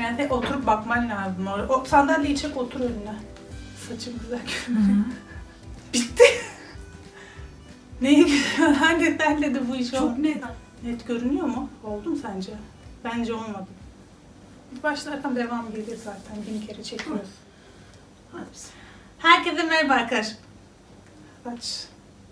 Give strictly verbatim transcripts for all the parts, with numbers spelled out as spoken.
Yani tek oturup bakman lazım oraya. O sandalyeyi çek, otur önüne. Saçım güzel görünüyor. Bitti. Neye gidiyor? Hangi derle de bu iş oldu? Çok net. Net görünüyor mu? Oldu mu sence? Bence olmadı. Başlarken devam gelir zaten. Bin kere çekiyoruz. Hadi. Herkese merhaba arkadaşlar. Aç.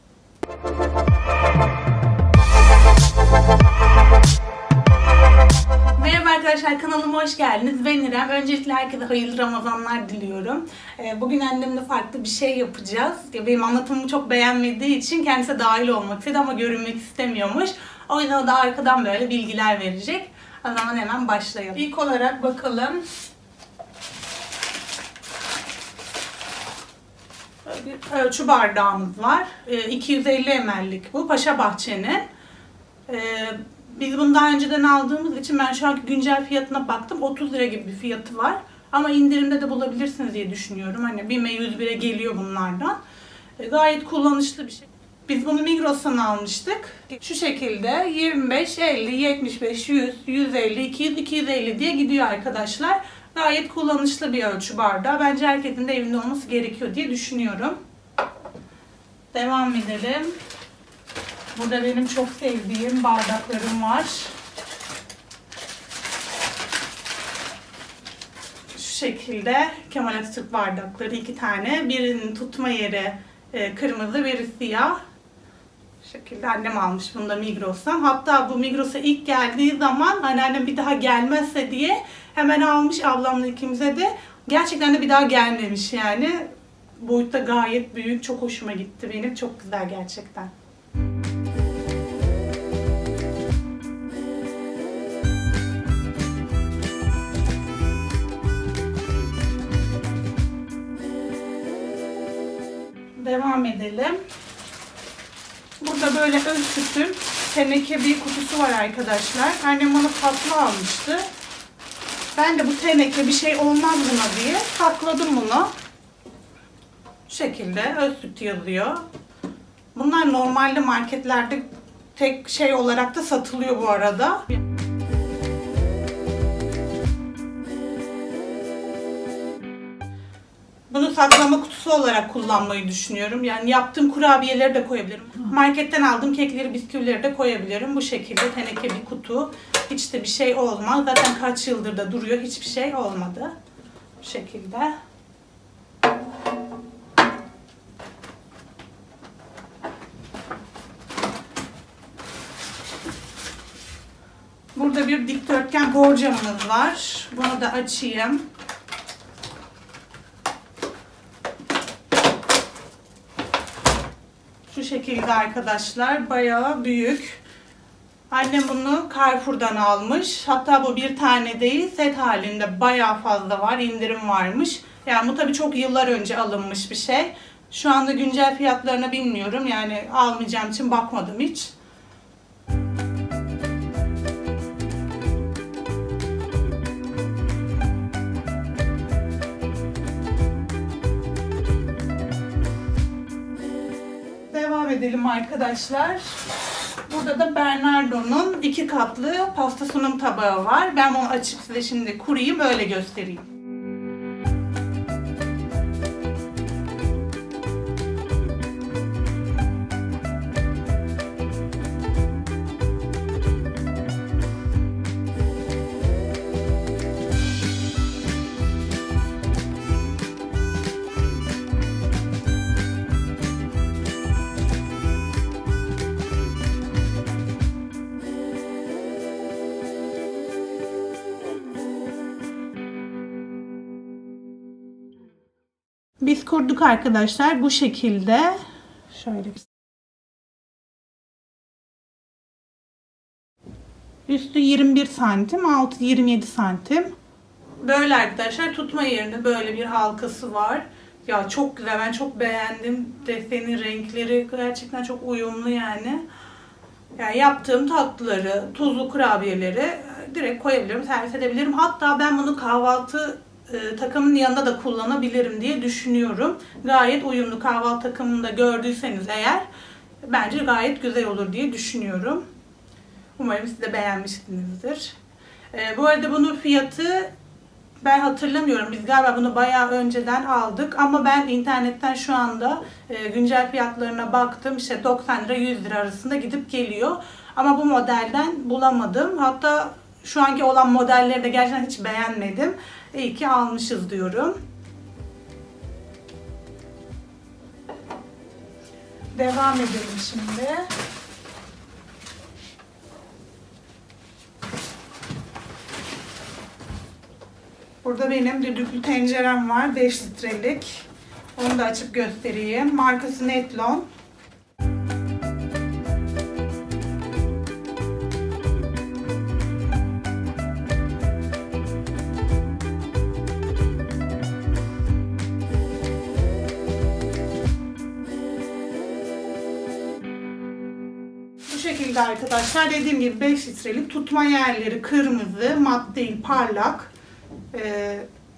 Merhaba arkadaşlar, kanalıma hoş geldiniz. Ben İrem. Öncelikle herkese hayırlı Ramazanlar diliyorum. Bugün annemle farklı bir şey yapacağız. Benim anlatımımı çok beğenmediği için kendisi dahil olmak istedi ama görünmek istemiyormuş. O yüzden o da arkadan böyle bilgiler verecek. O zaman hemen başlayalım. İlk olarak bakalım. Bir ölçü bardağımız var. iki yüz elli mililitrelik bu. Paşa Bahçe'nin. Biz bunu daha önceden aldığımız için ben şu anki güncel fiyatına baktım. otuz lira gibi bir fiyatı var. Ama indirimde de bulabilirsiniz diye düşünüyorum. Hani BİM'e yüz bire geliyor bunlardan. Gayet kullanışlı bir şey. Biz bunu Migros'tan almıştık. Şu şekilde yirmi beş, elli, yetmiş beş, yüz, yüz elli, iki yüz, iki yüz elli diye gidiyor arkadaşlar. Gayet kullanışlı bir ölçü bardağı. Bence herkesin de evinde olması gerekiyor diye düşünüyorum. Devam edelim. Burada benim çok sevdiğim bardaklarım var. Şu şekilde Kemal Atatürk bardakları iki tane. Birinin tutma yeri kırmızı, biri siyah. Bu şekilde annem almış bunu da Migros'tan. Hatta bu Migros'a ilk geldiği zaman anneannem bir daha gelmezse diye hemen almış ablamla ikimize de. Gerçekten de bir daha gelmemiş yani. Boyutta gayet büyük. Çok hoşuma gitti benim. Çok güzel gerçekten. Devam edelim. Burada böyle öz sütün teneke bir kutusu var arkadaşlar. Annem bana tatlı almıştı. Ben de bu teneke bir şey olmaz buna diye sakladım bunu. Bu şekilde öz süt yazıyor. Bunlar normalde marketlerde tek şey olarak da satılıyor bu arada. Bunu saklama kutusu olarak kullanmayı düşünüyorum. Yani yaptığım kurabiyeleri de koyabilirim. Marketten aldığım kekleri, bisküvileri de koyabilirim. Bu şekilde teneke bir kutu. Hiç de bir şey olmaz. Zaten kaç yıldır da duruyor. Hiçbir şey olmadı. Bu şekilde. Burada bir dikdörtgen borcamımız var. Bunu da açayım. Şu şekilde arkadaşlar, bayağı büyük. Annem bunu Carrefour'dan almış. Hatta bu bir tane değil, set halinde bayağı fazla var, indirim varmış. Yani bu tabii çok yıllar önce alınmış bir şey. Şu anda güncel fiyatlarını bilmiyorum. Yani almayacağım için bakmadım hiç. Devam edelim arkadaşlar. Burada da Bernardo'nun iki katlı pasta sunum tabağı var. Ben bunu açıp size şimdi kurayım, öyle göstereyim. Biz kurduk arkadaşlar bu şekilde. Şöyle. Üstü yirmi bir santim, altı yirmi yedi santim. Böyle arkadaşlar, tutma yerinde böyle bir halkası var. Ya çok güzel, ben çok beğendim. Deseni, renkleri gerçekten çok uyumlu yani. Yani yaptığım tatlıları, tuzlu kurabiyeleri direkt koyabilirim, servis edebilirim. Hatta ben bunu kahvaltı e, takımının yanında da kullanabilirim diye düşünüyorum. Gayet uyumlu, kahvaltı takımında gördüyseniz eğer bence gayet güzel olur diye düşünüyorum. Umarım siz de beğenmişsinizdir. E, bu arada bunun fiyatı Ben hatırlamıyorum. Biz galiba bunu bayağı önceden aldık. Ama ben internetten şu anda e, güncel fiyatlarına baktım. İşte doksan lira yüz lira arasında gidip geliyor. Ama bu modelden bulamadım. Hatta şu anki olan modelleri de gerçekten hiç beğenmedim. İyi ki almışız diyorum. Devam edelim şimdi. Burada benim düdüklü tencerem var. beş litrelik. Onu da açıp göstereyim. Markası Netlon. Bu şekilde arkadaşlar, dediğim gibi beş litrelik, tutma yerleri kırmızı, mat değil, parlak. Ee,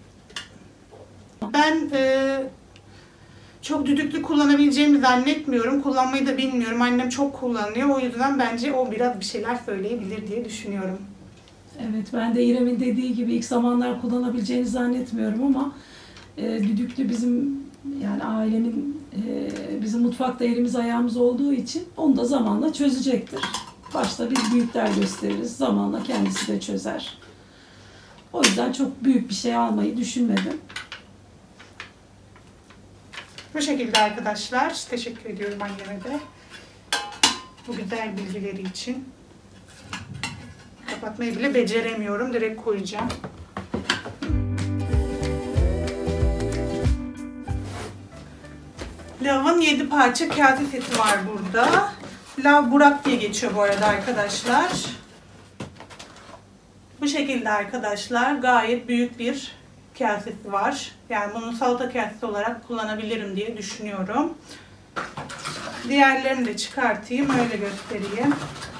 ben e, çok düdüklü kullanabileceğimi zannetmiyorum. Kullanmayı da bilmiyorum. Annem çok kullanıyor. O yüzden bence o biraz bir şeyler söyleyebilir diye düşünüyorum. Evet, ben de İrem'in dediği gibi ilk zamanlar kullanabileceğini zannetmiyorum ama e, düdüklü bizim, yani ailemin, e, bizim mutfakta elimiz ayağımız olduğu için onu da zamanla çözecektir. Başta biz büyükler gösteririz. Zamanla kendisi de çözer. O yüzden çok büyük bir şey almayı düşünmedim. Bu şekilde arkadaşlar. Teşekkür ediyorum anneme de bu güzel bilgileri için. Kapatmayı bile beceremiyorum. Direkt koyacağım. Lav'ın yedi parça kase seti var burada. Lav Burak diye geçiyor bu arada arkadaşlar. Bu şekilde arkadaşlar, gayet büyük bir kasesi var. Yani bunu salata kasesi olarak kullanabilirim diye düşünüyorum. Diğerlerini de çıkartayım, öyle göstereyim.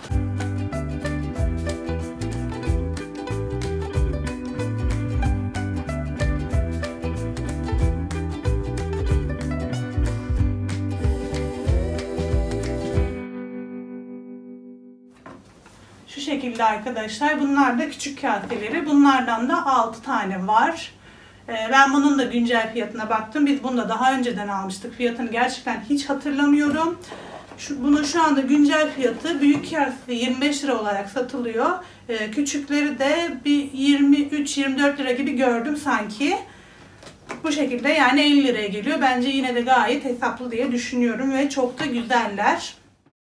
Şu şekilde arkadaşlar, bunlar da küçük kaseleri. Bunlardan da altı tane var. Ben bunun da güncel fiyatına baktım. Biz bunu da daha önceden almıştık. Fiyatını gerçekten hiç hatırlamıyorum. Şu, bunun şu anda güncel fiyatı, büyük kasesi yirmi beş lira olarak satılıyor. Küçükleri de bir yirmi üç yirmi dört lira gibi gördüm sanki. Bu şekilde, yani elli liraya geliyor. Bence yine de gayet hesaplı diye düşünüyorum ve çok da güzeller.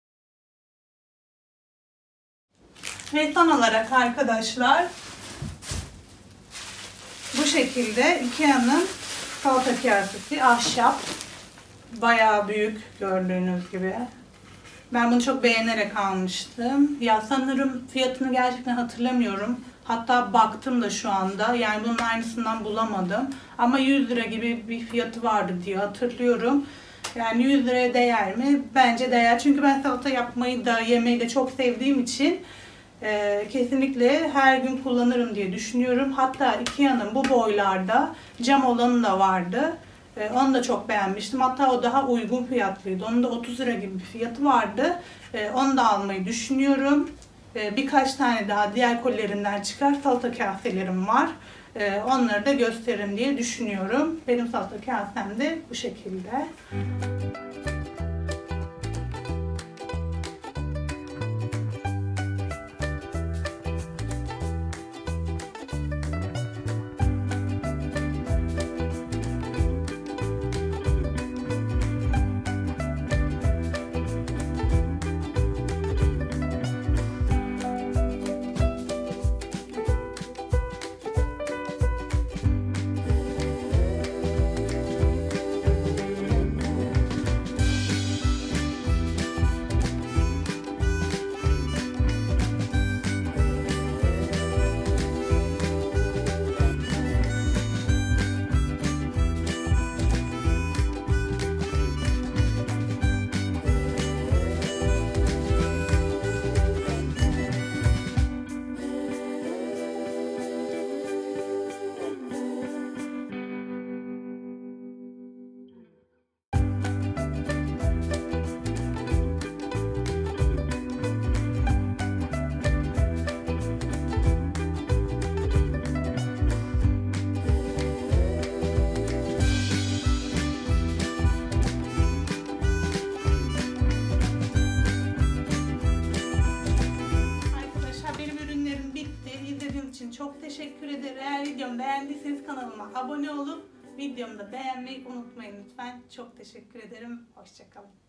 Ve son olarak arkadaşlar, bu şekilde Ikea'nın salata kasesi, ahşap, bayağı büyük gördüğünüz gibi. Ben bunu çok beğenerek almıştım. Ya sanırım fiyatını gerçekten hatırlamıyorum. Hatta baktım da şu anda, yani bunun aynısından bulamadım. Ama yüz lira gibi bir fiyatı vardı diye hatırlıyorum. Yani yüz liraya değer mi? Bence değer. Çünkü ben salata yapmayı da yemeyi de çok sevdiğim için Ee, kesinlikle her gün kullanırım diye düşünüyorum. Hatta Ikea'nın bu boylarda cam olanı da vardı. Ee, onu da çok beğenmiştim. Hatta o daha uygun fiyatlıydı. Onun da otuz lira gibi bir fiyatı vardı. Ee, onu da almayı düşünüyorum. Ee, birkaç tane daha diğer kolilerinden çıkar salata kaselerim var. Ee, onları da gösteririm diye düşünüyorum. Benim salata kasem de bu şekilde. bitti. İzlediğiniz için çok teşekkür ederim. Eğer videomu beğendiyseniz kanalıma abone olup videomu da beğenmeyi unutmayın lütfen. Çok teşekkür ederim. Hoşça kalın.